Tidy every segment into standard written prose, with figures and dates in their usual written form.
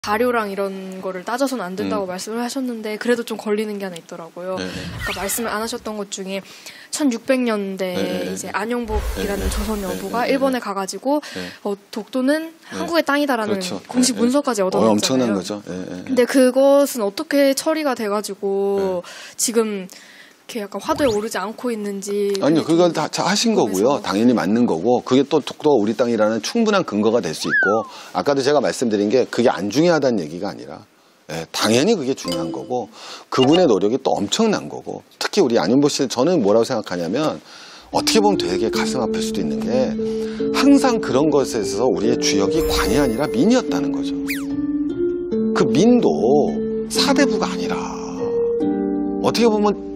자료랑 이런 거를 따져서는 안 된다고 말씀을 하셨는데 그래도 좀 걸리는 게 하나 있더라고요. 아까 말씀을 안 하셨던 것 중에 1600년대 이제 안용복이라는 조선 여부가 일본에 가가지고 독도는 한국의 땅이다라는 그렇죠. 공식 문서까지 얻어냈잖아요. 엄청난 거죠. 근데 그것은 어떻게 처리가 돼가지고 지금 이렇게 약간 화두에 오르지 않고 있는지. 아니요, 그건 다 하신 거고요. 당연히 맞는 거고, 그게 또 독도가 우리 땅이라는 충분한 근거가 될 수 있고, 아까도 제가 말씀드린 게 그게 안 중요하다는 얘기가 아니라, 당연히 그게 중요한 거고, 그분의 노력이 또 엄청난 거고, 특히 우리 안윤보 씨, 저는 뭐라고 생각하냐면, 어떻게 보면 되게 가슴 아플 수도 있는 게, 항상 그런 것에 있어서 우리의 주역이 관이 아니라 민이었다는 거죠. 그 민도 사대부가 아니라, 어떻게 보면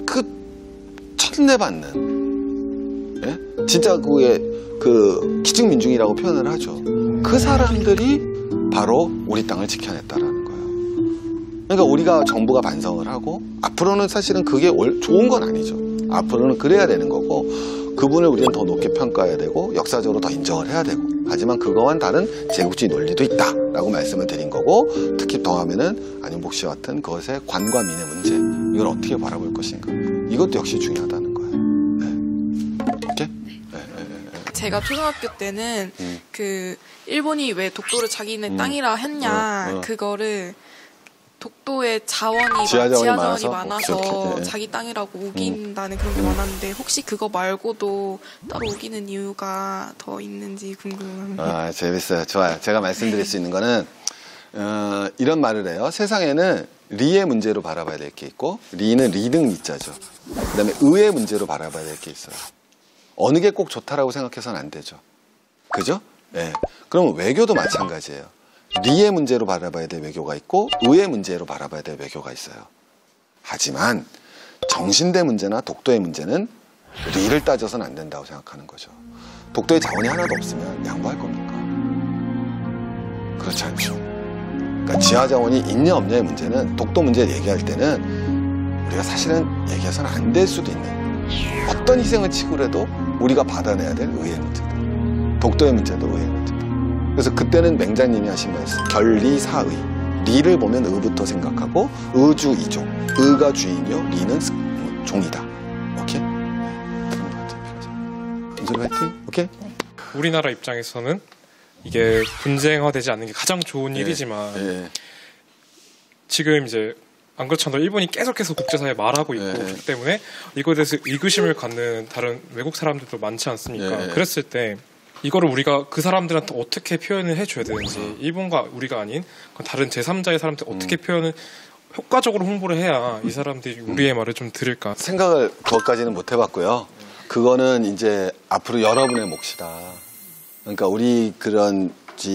천대받는, 진짜 그게 그 기증민중이라고 표현을 하죠. 그 사람들이 바로 우리 땅을 지켜냈다라는 거예요. 그러니까 우리가 정부가 반성을 하고 앞으로는 사실은 그게 좋은 건 아니죠. 앞으로는 그래야 되는 거고 그분을 우리는 더 높게 평가해야 되고 역사적으로 더 인정을 해야 되고, 하지만 그거와는 다른 제국주의 논리도 있다라고 말씀을 드린 거고, 특히 더하면은 안윤복 씨와 같은 그것의 관과 민의 문제, 이걸 어떻게 바라볼 것인가, 이것도 역시 중요하다는 거예요. 이렇게? 제가 초등학교 때는 그 일본이 왜 독도를 자기네 땅이라 했냐, 그거를 독도의 지하자원이 많아서 자기 땅이라고 우긴다는 그런 게 많았는데, 혹시 그거 말고도 따로 우기는 이유가 더 있는지 궁금합니다. 재밌어요. 좋아요. 제가 말씀드릴 수 있는 거는 이런 말을 해요. 세상에는 리의 문제로 바라봐야 될 게 있고, 리는 리등 리자죠. 그 다음에 의의 문제로 바라봐야 될 게 있어요. 어느 게 꼭 좋다라고 생각해서는 안 되죠. 그죠? 그러면 외교도 마찬가지예요. 리의 문제로 바라봐야 될 외교가 있고 의의 문제로 바라봐야 될 외교가 있어요. 하지만 정신대 문제나 독도의 문제는 리를 따져서는 안 된다고 생각하는 거죠. 독도에 자원이 하나도 없으면 양보할 겁니까? 그렇지 않죠. 그러니까 지하 자원이 있냐 없냐의 문제는, 독도 문제를 얘기할 때는 우리가 사실은 얘기해서는 안 될 수도 있는, 어떤 희생을 치고라도 우리가 받아내야 될 의의 문제다. 독도의 문제도 의의 문제다. 그래서 그때는 맹자님이 하신 말씀, 결리사의, 리를 보면 의부터 생각하고 의주 이종, 의가 주인이요 리는 종이다. 오케이? 그런 것 같아요. 은솔이 화이팅? 오케이? 우리나라 입장에서는 이게 분쟁화되지 않는 게 가장 좋은 일이지만 지금 이제 안 그렇잖아요. 일본이 계속해서 국제사회에 말하고 있고 그렇기 때문에 이거에 대해서 의구심을 갖는 다른 외국 사람들도 많지 않습니까? 그랬을 때 이거를 우리가 그 사람들한테 어떻게 표현을 해줘야 되는지, 일본과 우리가 아닌 다른 제3자의 사람한테 어떻게 표현을 효과적으로 홍보를 해야 이 사람들이 우리의 말을 좀 들을까? 생각을 그것까지는 못 해봤고요. 그거는 이제 앞으로 여러분의 몫이다. 그러니까 우리 그런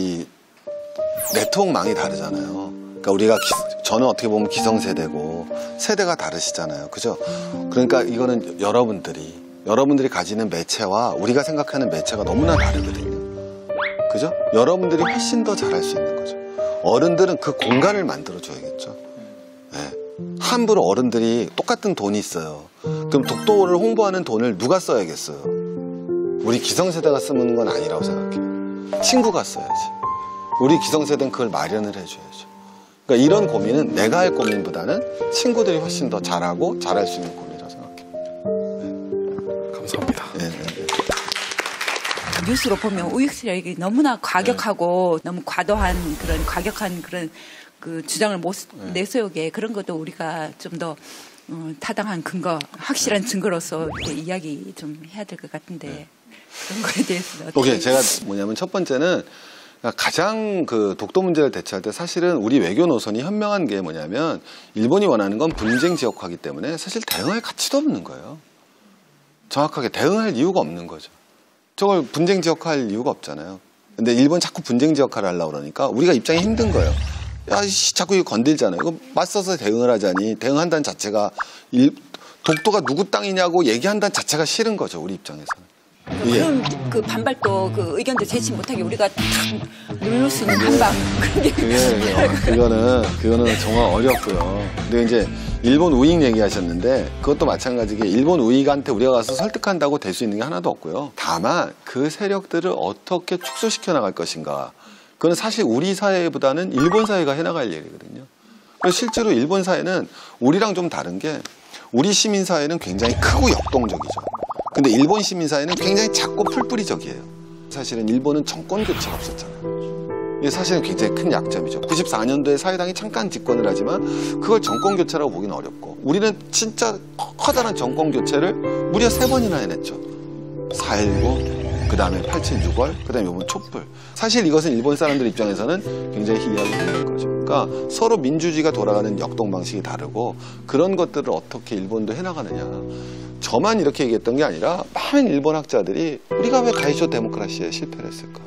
네트워크망이 다르잖아요. 그러니까 우리가 저는 어떻게 보면 기성세대고 세대가 다르시잖아요. 그죠? 그러니까 이거는 여러분들이 가지는 매체와 우리가 생각하는 매체가 너무나 다르거든요. 그죠? 여러분들이 훨씬 더 잘할 수 있는 거죠. 어른들은 그 공간을 만들어줘야겠죠. 함부로 어른들이 똑같은 돈이 있어요. 그럼 독도를 홍보하는 돈을 누가 써야겠어요? 우리 기성세대가 쓰는 건 아니라고 생각해요. 친구가 써야지. 우리 기성세대는 그걸 마련을 해줘야죠. 그러니까 이런 고민은 내가 할 고민보다는 친구들이 훨씬 더 잘하고 잘할 수 있는 고민이라고 생각해요. 감사합니다. 뉴스로 보면 우익세력이 너무나 과격하고 너무 과격한 그런 그 주장을 못 내세우게, 그런 것도 우리가 좀 더 타당한 근거, 확실한 증거로서 이렇게 이야기 좀 해야 될 것 같은데 그런 거에 대해서 오케이. 제가 뭐냐면 첫 번째는 가장 그 독도 문제를 대처할 때 사실은 우리 외교 노선이 현명한 게 뭐냐면, 일본이 원하는 건 분쟁 지역화이기 때문에 사실 대응할 가치도 없는 거예요. 정확하게 대응할 이유가 없는 거죠. 저걸 분쟁 지역화할 이유가 없잖아요. 근데 일본 자꾸 분쟁 지역화를 하려고 그러니까 우리가 입장이 힘든 거예요. 야, 자꾸 이거 건들잖아요. 이거 맞서서 대응을 하자니, 대응한다는 자체가 독도가 누구 땅이냐고 얘기한다는 자체가 싫은 거죠, 우리 입장에서는. 그럼 그 반발도 그 의견도 제시 못하게 우리가 탁 누를 수 있는 한방, 그거는 정말 어렵고요. 근데 이제 일본 우익 얘기하셨는데 그것도 마찬가지게 일본 우익한테 우리가 가서 설득한다고 될 수 있는 게 하나도 없고요. 다만 그 세력들을 어떻게 축소시켜 나갈 것인가, 그건 사실 우리 사회보다는 일본 사회가 해나갈 일이거든요. 그래서 실제로 일본 사회는 우리랑 좀 다른 게 우리 시민사회는 굉장히 크고 역동적이죠. 근데 일본 시민사회는 굉장히 작고 풀뿌리적이에요. 사실은 일본은 정권 교체가 없었잖아요. 이게 사실은 굉장히 큰 약점이죠. 94년도에 사회당이 잠깐 집권을 하지만 그걸 정권 교체라고 보기는 어렵고 우리는 진짜 커다란 정권 교체를 무려 3번이나 해냈죠. 4.19, 그 다음에 8.7 6월, 그 다음에 이번 촛불. 사실 이것은 일본 사람들 입장에서는 굉장히 희귀하고 힘든 거죠. 그러니까 서로 민주주의가 돌아가는 역동 방식이 다르고 그런 것들을 어떻게 일본도 해나가느냐. 저만 이렇게 얘기했던 게 아니라 많은 일본 학자들이 우리가 왜 가이쇼 데모크라시에 실패를 했을까?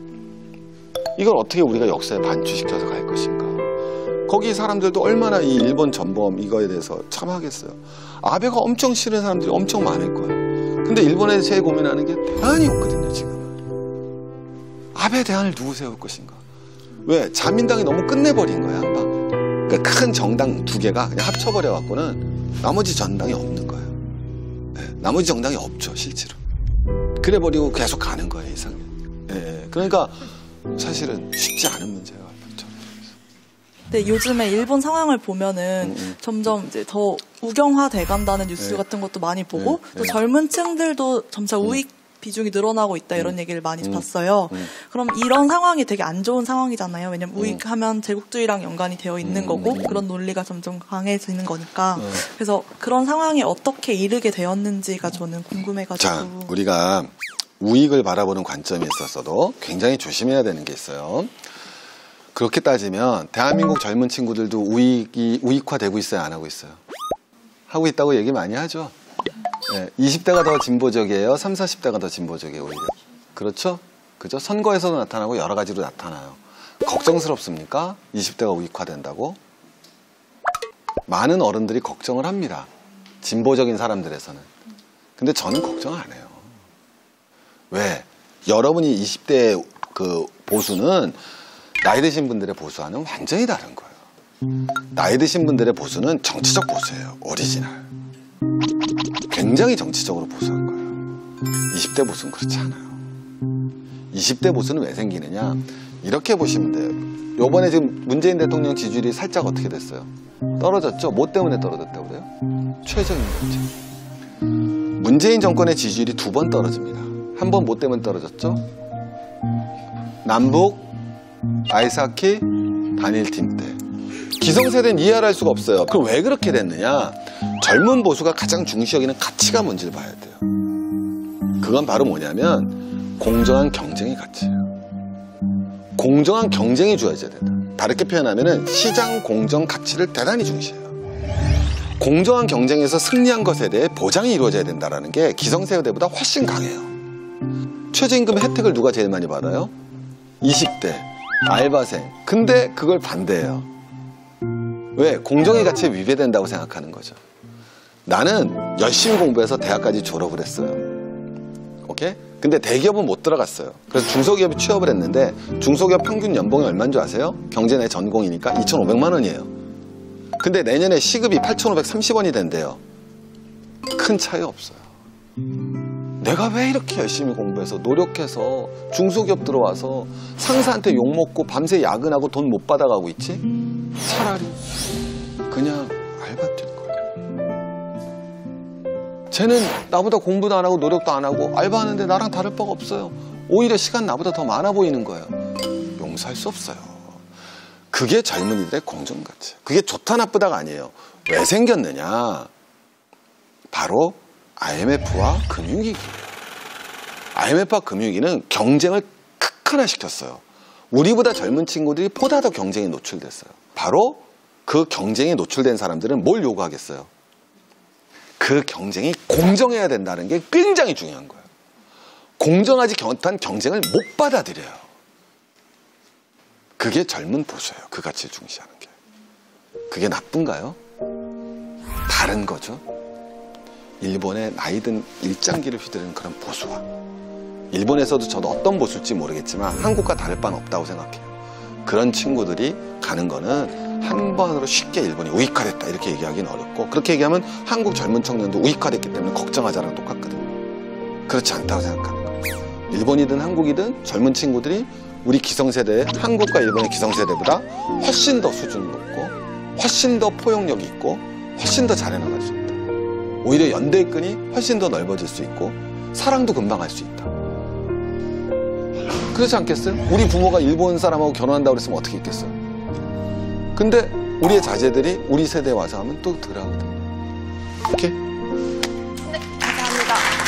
이걸 어떻게 우리가 역사에 반추시켜서 갈 것인가? 거기 사람들도 얼마나 이 일본 전범 이거에 대해서 참 하겠어요. 아베가 엄청 싫은 사람들이 엄청 많을 거예요. 근데 일본에 제일 고민하는 게 대안이 없거든요, 지금은. 아베 대안을 누구 세울 것인가? 왜? 자민당이 너무 끝내버린 거야, 한 방. 그러니까 큰 정당 2개가 그냥 합쳐버려갖고는 나머지 전당이 없는 거예요. 네, 나머지 정당이 없죠, 실제로. 그래버리고 계속 가는 거예요, 이상은. 네, 그러니까 사실은 쉽지 않은 문제가 많죠. 근데 요즘에 일본 상황을 보면은 점점 이제 더 우경화돼 간다는 뉴스 같은 것도 많이 보고 또 젊은 층들도 점차 우익 비중이 늘어나고 있다 이런 얘기를 많이 봤어요. 그럼 이런 상황이 되게 안 좋은 상황이잖아요. 왜냐면 우익하면 제국주의랑 연관이 되어 있는 거고 그런 논리가 점점 강해지는 거니까. 그래서 그런 상황에 어떻게 이르게 되었는지가 저는 궁금해가지고. 자, 우리가 우익을 바라보는 관점에 있어서도 굉장히 조심해야 되는 게 있어요. 그렇게 따지면 대한민국 젊은 친구들도 우익이 우익화되고 있어요, 안 하고 있어요? 하고 있다고 얘기 많이 하죠. 네, 20대가 더 진보적이에요, 30, 40대가 더 진보적이에요, 오히려. 그렇죠? 그죠? 선거에서도 나타나고 여러 가지로 나타나요. 걱정스럽습니까? 20대가 우익화된다고? 많은 어른들이 걱정을 합니다. 진보적인 사람들에서는. 근데 저는 걱정 안 해요. 왜? 여러분이 20대 그 보수는 나이 드신 분들의 보수와는 완전히 다른 거예요. 나이 드신 분들의 보수는 정치적 보수예요. 오리지널. 굉장히 정치적으로 보수한 거예요. 20대 보수는 그렇지 않아요. 20대 보수는 왜 생기느냐? 이렇게 보시면 돼요. 요번에 지금 문재인 대통령 지지율이 살짝 어떻게 됐어요? 떨어졌죠? 뭐 때문에 떨어졌다고 그래요? 최저임금. 문재인 정권의 지지율이 2번 떨어집니다. 한 번 뭐 때문에 떨어졌죠? 남북 아이스하키 단일팀 때. 기성세대는 이해할 수가 없어요. 그럼 왜 그렇게 됐느냐? 젊은 보수가 가장 중시 여기는 가치가 뭔지를 봐야 돼요. 그건 바로 뭐냐면 공정한 경쟁의 가치예요. 공정한 경쟁이 주어져야 된다. 다르게 표현하면 시장 공정 가치를 대단히 중시해요. 공정한 경쟁에서 승리한 것에 대해 보장이 이루어져야 된다는 게 기성세대보다 훨씬 강해요. 최저임금 혜택을 누가 제일 많이 받아요? 20대 알바생. 근데 그걸 반대해요. 왜? 공정의 가치에 위배된다고 생각하는 거죠. 나는 열심히 공부해서 대학까지 졸업을 했어요. 오케이? 근데 대기업은 못 들어갔어요. 그래서 중소기업에 취업을 했는데 중소기업 평균 연봉이 얼마인 줄 아세요? 경제 내 전공이니까 2,500만 원이에요. 근데 내년에 시급이 8,530원이 된대요. 큰 차이 없어요. 내가 왜 이렇게 열심히 공부해서 노력해서 중소기업 들어와서 상사한테 욕먹고 밤새 야근하고 돈 못 받아가고 있지? 차라리 그냥 알바 뛸 거야. 쟤는 나보다 공부도 안 하고 노력도 안 하고 알바하는데 나랑 다를 바가 없어요. 오히려 시간 나보다 더 많아 보이는 거예요. 용서할 수 없어요. 그게 젊은이들의 공정가치. 그게 좋다 나쁘다가 아니에요. 왜 생겼느냐? 바로 IMF와 금융위기. IMF와 금융위기는 경쟁을 극한화시켰어요. 우리보다 젊은 친구들이 보다 더 경쟁에 노출됐어요. 바로 그 경쟁에 노출된 사람들은 뭘 요구하겠어요? 그 경쟁이 공정해야 된다는 게 굉장히 중요한 거예요. 공정하지 못한 경쟁을 못 받아들여요. 그게 젊은 보수예요. 그 가치를 중시하는 게. 그게 나쁜가요? 다른 거죠. 일본의 나이든 일장기를 휘두르는 그런 보수와 일본에서도 저도 어떤 보수일지 모르겠지만 한국과 다를 바는 없다고 생각해요. 그런 친구들이 가는 거는 한 번으로 쉽게 일본이 우익화됐다 이렇게 얘기하기는 어렵고 그렇게 얘기하면 한국 젊은 청년도 우익화됐기 때문에 걱정하자랑 똑같거든요. 그렇지 않다고 생각하는 거예요. 일본이든 한국이든 젊은 친구들이 우리 기성세대, 한국과 일본의 기성세대보다 훨씬 더 수준 높고 훨씬 더 포용력 있고 훨씬 더 잘해 나갈 수 있다. 오히려 연대의 끈이 훨씬 더 넓어질 수 있고 사랑도 금방 할 수 있다. 그렇지 않겠어요? 우리 부모가 일본 사람하고 결혼한다고 그랬으면 어떻게 했겠어요? 근데 우리의 자제들이 우리 세대에 와서 하면 또 덜하거든. 오케이? 네, 감사합니다.